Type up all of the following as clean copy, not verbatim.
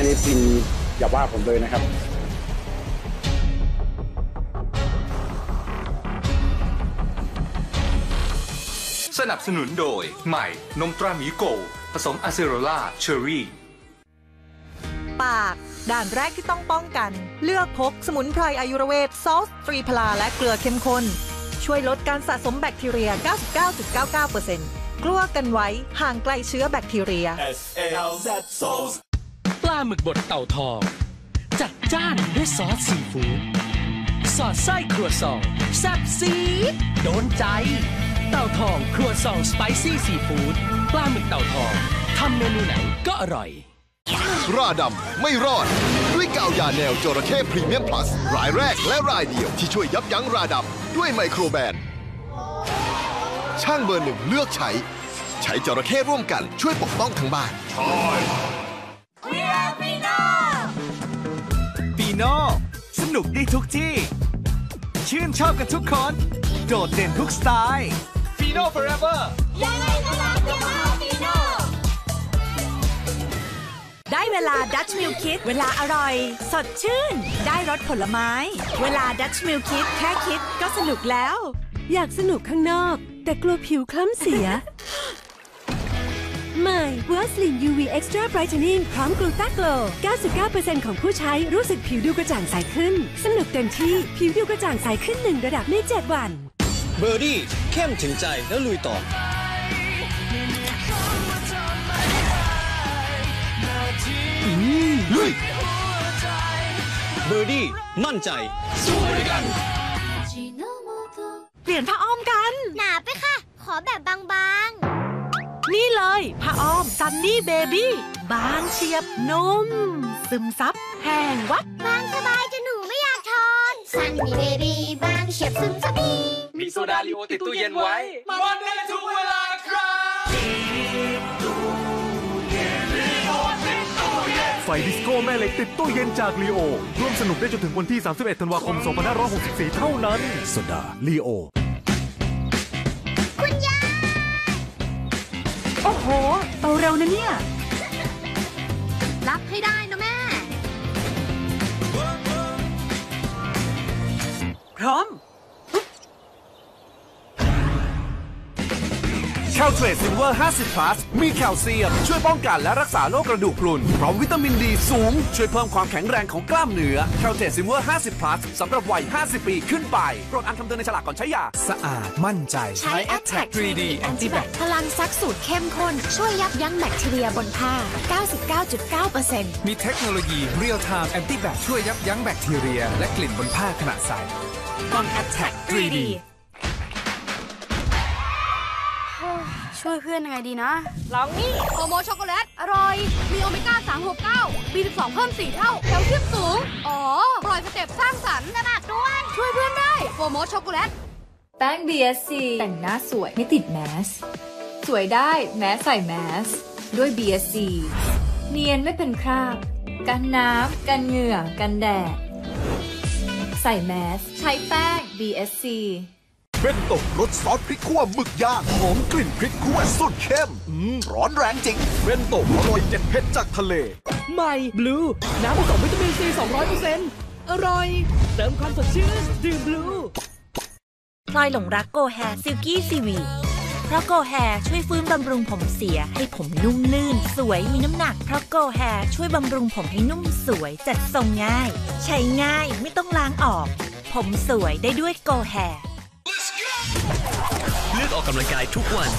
นี้ซินอย่าว่าผมเลยนะครับสนับสนุนโดยใหม่นมตราหมีโกผสมอะเซโรล่าเชอร์รี่ปากด่านแรกที่ต้องป้องกันเลือกพกสมุนไพรอายุรเวทซอสตรีพลาและเกลือเข้มข้นช่วยลดการสะสมแบคทีเรีย 99.99% กลัวกันไว้ห่างไกลเชื้อแบคทีเรียปลาหมึกบดเต่าทองจัดจ้านด้วยซอสซีฟู้ดสอดไส้ครัวซองแซ่บซีดโดนใจเต่าทองครัวซองสไปซี่ซีฟู้ดปลาหมึกเต่าทองทำเมนูไหนก็อร่อยราดำไม่รอดด้วยกาวยาแนวจระเข้พรีเมียมพลัสรายแรกและรายเดียวที่ช่วยยับยั้งราดำด้วยไมโครแบนช่างเบอร์หนึ่งเลือกใช้จระเข้ร่วมกันช่วยปกป้องทั้งบ้านฟีโน่สนุกได้ทุกที่ชื่นชอบกันทุกคนโดดเด่นทุกสไตล์ฟีโน่ forever ยังไงก็รักจะมาฟีโน่ได้เวลาดัชมิลคิดเวลาอร่อยสดชื่นได้รสผลไม้เวลาดัชมิลคิดแค่คิดก็สนุกแล้วอยากสนุกข้างนอกแต่กลัวผิวคล้ำเสียใหม่ Vaseline UV Extra Brightening พร้อมกลูตาโกล 99% ของผู้ใช้รู้สึกผิวดูกระจ่างใสขึ้นสนุกเต็มที่ผิวดูกระจ่างใสขึ้น1ระดับใน7วันเบอร์ดี้เข้มถึงใจแล้วลุยต่อลุยเบอร์ดี้มั่นใจสู้ด้วยกันเปลี่ยนผ้าอ้อมกันหนาไปค่ะขอแบบบางๆนี่เลยผ้าอ้อมซันนี่เบบี้บางเฉียบนุ่มซึมซับแห้งวับบางสบายจนหนูไม่อยากถอนซันนี่เบบี้บางเฉียบซึมซับดีมีโซดาลีโอติดตู้เย็นไว้มันได้ทุกเวลาครับไฟดิสโก้แม่เหล็กติดตู้เย็นจากลีโอร่วมสนุกได้จนถึงวันที่31ธันวาคม2564เท่านั้นโซดาลีโอคุณยายโอ้โหโตเร็วนะเนี่ยรับให้ได้นะแม่พร้อมแคลเทรตซิลเวอร์50 plus มีแคลเซียมช่วยป้องกันและรักษาโรคกระดูกพรุนพร้อมวิตามินดีสูงช่วยเพิ่มความแข็งแรงของกล้ามเนื้อแคลเทรตซิลเวอร์50 plus สำหรับวัย50 ปีขึ้นไปโปรดอ่านคำเตือนในฉลากก่อนใช้ยาสะอาดมั่นใจใช้ Attack 3D Antibac พลังซักสูตรเข้มข้นช่วยยับยั้งแบคทีเรียบนผ้า 99.9% มีเทคโนโลยี Real Time Antibac ช่วยยับยั้งแบคทีเรียและกลิ่นบนผ้าขณะใส่ต้อง Attack 3D ช่วยเพื่อนยังไงดีนะลองนี่โอโมช็อกโกแลตอร่อยมีโอเมก้า369 B12 เพิ่ม4เท่าแคลเซียมสูงอ๋อปล่อยสเต็ปสร้างสรรค์สมัครด้วยช่วยเพื่อนได้โอโมช็อกโกแลตแป้ง BSC แต่งหน้าสวยไม่ติดแมสสวยได้แม้ใส่แมสด้วย BSC เนียนไม่เป็นคราบกันน้ำกันเหงื่อกันแดดใส่แมสใช้แป้ง BSC เบนโต้รสซอสพริกขั่วหมึกย่างหอมกลิ่นพริกขั่วสุดเข้มร้อนแรงจริงเบนโต้อร่อยเด็ดเผ็ดจากทะเลใหม่บลูน้ำผสมวิตามินซี 200% อร่อยเติมความสดชื่นดื่มบลูพลอยหลงรักโกแฮซิลกี้ซีวีเพราะโกแฮช่วยฟื้นบำรุงผมเสียให้ผมนุ่มลื่นสวยมีน้ำหนักเพราะโกแฮช่วยบำรุงผมให้นุ่มสวยจัดทรงง่ายใช้ง่ายไม่ต้องล้างออกผมสวยได้ด้วยโกแฮเลือกออกกำลังกายทุกวัน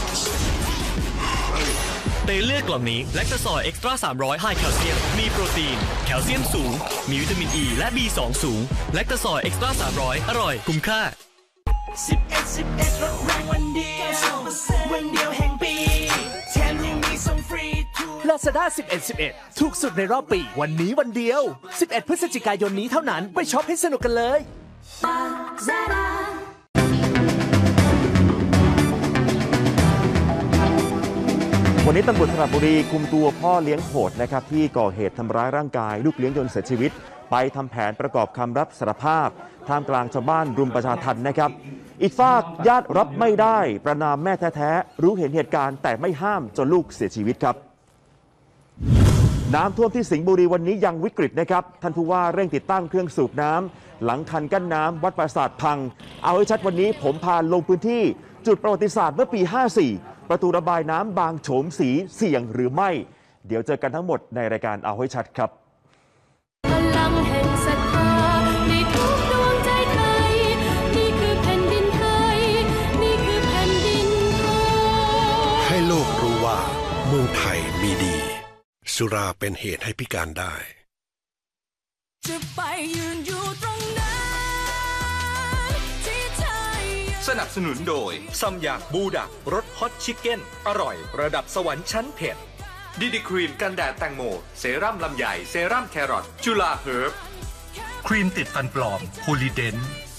เตเลือกกล่องนี้แลคตาซอยเอ็กซ์ตร้า300ไฮแคลเซียมมีโปรตีนแคลเซียมสูงมีวิตามินอ e และ B2 สูงแลคตาซอยเอ็กซ์ตร้า300อร่อยคุ้มค่า11รถแรงวันเดียววันเดียวแห่งปีแถมยังมีส่งฟรี Lazada 11ถูกสุดในรอบปีวันนี้วันเดียว11พฤศจิกายนนี้เท่านั้นไปช็อปให้สนุกกันเลยวันนี้ตำรวจสระบุรีคุมตัวพ่อเลี้ยงโหดนะครับที่ก่อเหตุทำร้ายร่างกายลูกเลี้ยงจนเสียชีวิตไปทำแผนประกอบคำรับสารภาพท่ามกลางชาวบ้านรุมประชาทัณฑ์นะครับอีกฝากญาติรับไม่ได้ประณามแม่แท้ๆรู้เห็นเหตุการณ์แต่ไม่ห้ามจนลูกเสียชีวิตครับน้ำท่วมที่สิงห์บุรีวันนี้ยังวิกฤตนะครับท่านผู้ว่าเร่งติดตั้งเครื่องสูบน้ำหลังคันกั้นน้ำวัดปราสาทพังเอาให้ชัดวันนี้ผมพาลงพื้นที่จุดประวัติศาสตร์เมื่อปี 54 ประตูระบายน้ำบางโฉมสีเสี่ยงหรือไม่เดี๋ยวเจอกันทั้งหมดในรายการเอาให้ชัดครับพลังแห่งศรัทธาในทุกดวงใจไทยนี่คือแผ่นดินไทยนี่คือแผ่นดินไทยให้โลกรู้ว่าเมืองไทยมีดีสุราเป็นเหตุให้พิการได้จะไปยืนอยู่ตรงนั้นที่ใจสนับสนุนโดยซัมยางบูดักรสฮอตชิคเก้นอร่อยระดับสวรรค์ชั้นเผ็ดดีดีครีมกันแดดแตงโมเซรั่มลำไยเซรั่มแครอทจุฬาเฮิร์บครีมติดฟันปลอมโพลีเดน